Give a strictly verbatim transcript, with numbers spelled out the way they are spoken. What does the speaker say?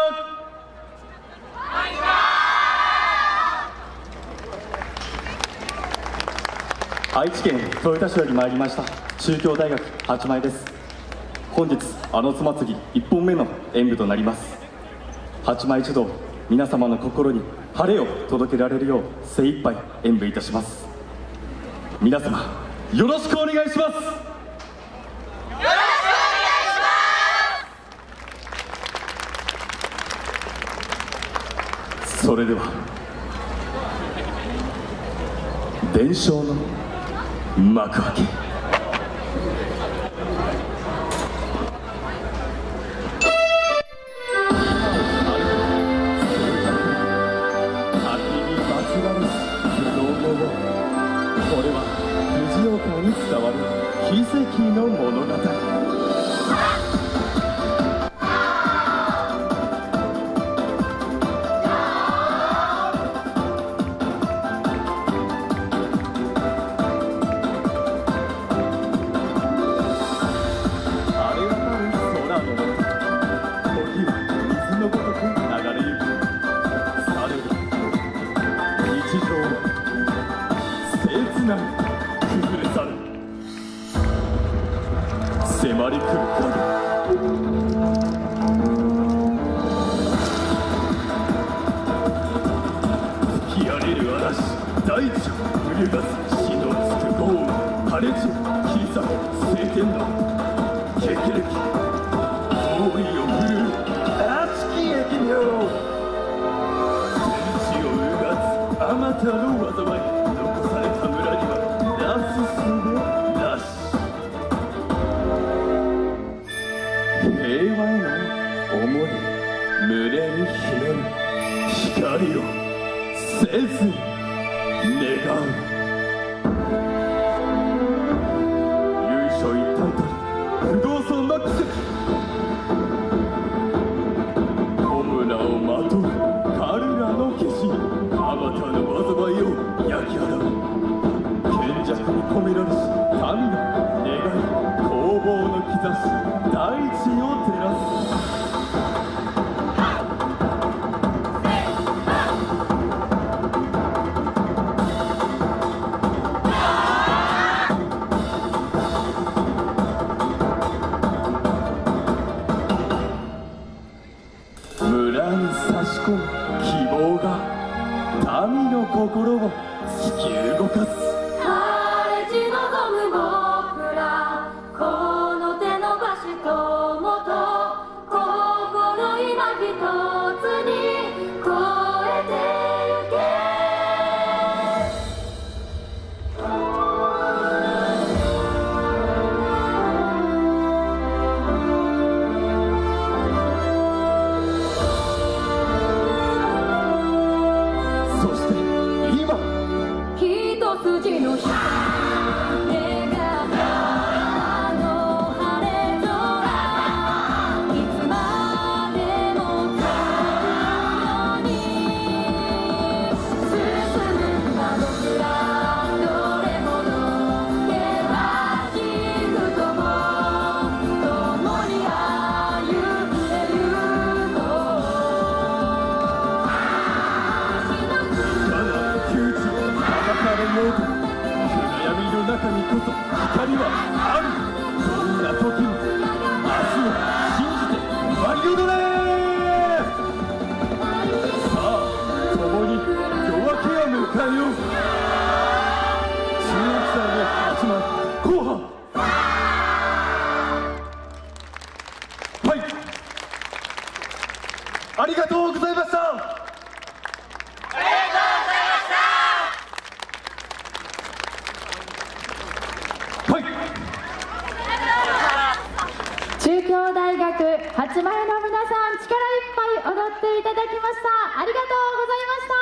愛知県豊田市より参りました中京大学八枚です。本日あのつ祭りいっぽんめの演舞となります。八枚一同皆様の心に晴れを届けられるよう精一杯演舞いたします。皆様よろしくお願いします。それでは伝承の幕開け。これは藤岡に伝わる奇跡の物語。崩れ去る迫り来る吹き荒れる嵐、大地を揺るがす死のつく豪雨、破裂を切り裂く晴天の霹靂、猛威を振るう熱き疫病、天地をうがつあまたの災い、残された村にはなすすべなし。平和への思い胸に秘める光をせずに願う。由緒一体たる不動尊の奇跡、コムラをまとう彼らの化身、あまたの災いを焼き払う。賢弱に込められし神の願い、攻防の兆し、大地を照らす。村に差し込む希望が民の心を突き動かす。 待ち望む僕ら、この手伸ばし友と心今一つに超えてゆけ。 そして今一筋の光、 暗闇の中にこそ光はある。どんな時も明日を信じて舞い踊れ。さあ共に夜明けを迎えよう。じゅうろくさいの八枚後半はい、ありがとうございました。 中京大学八枚の皆さん、力いっぱい踊っていただきました。ありがとうございました。